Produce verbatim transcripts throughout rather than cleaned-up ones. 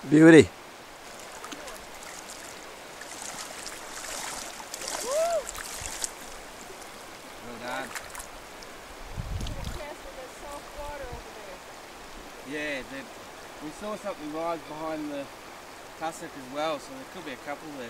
Beauty. Well done. Yeah, we saw something rise behind the tussock as well, so there could be a couple there.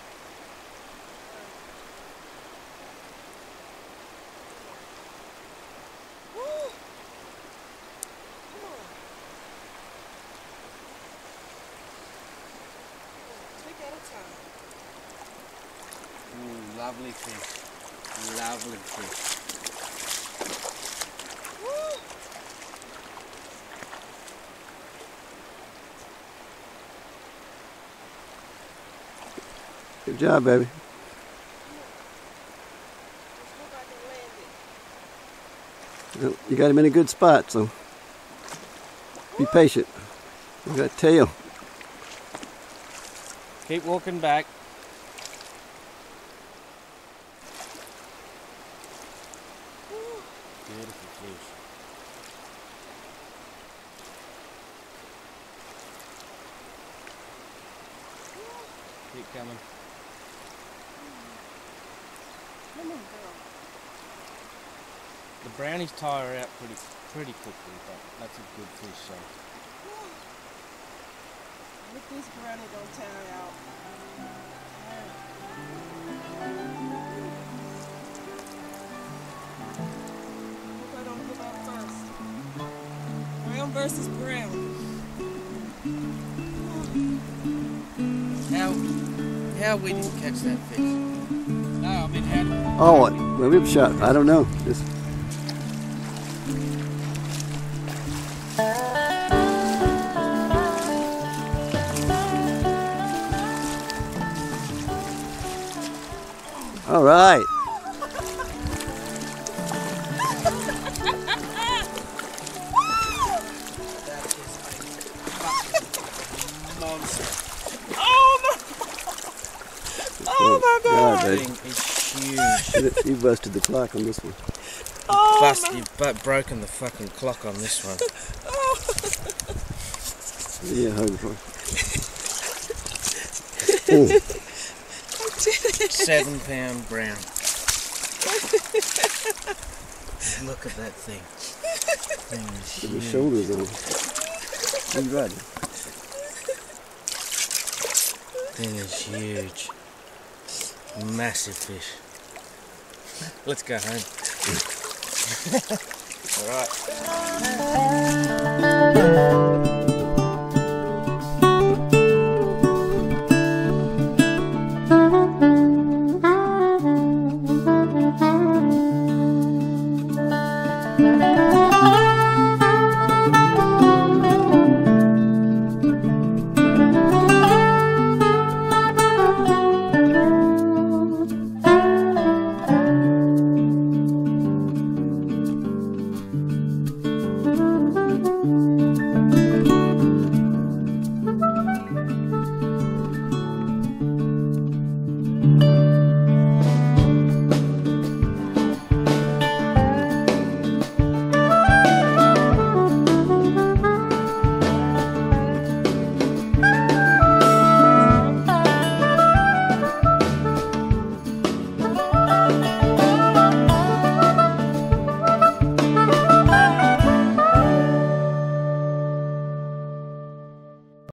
Ooh, lovely fish. Lovely fish. Good job, baby. You got him in a good spot, so be patient. You got tail. Keep walking back. Beautiful fish. Keep coming. Come on, girl. The brownies tire out pretty pretty quickly, but that's a good fish. So. Look, this brownie don't tire out. Hope I don't give up first. Brown versus brown. How how we didn't catch that fish? No, I mean how? Oh, well, rib shot. I don't know. Just all right. Oh my God! God, That thing is huge. you busted the clock on this one. Oh Bust, my. you've but broken the fucking clock on this one. Oh. Yeah, hug for. Seven pound brown. Look at that thing. Thing is With the huge. shoulders on. You riding? Thing is huge. Massive fish. Let's go home. All right.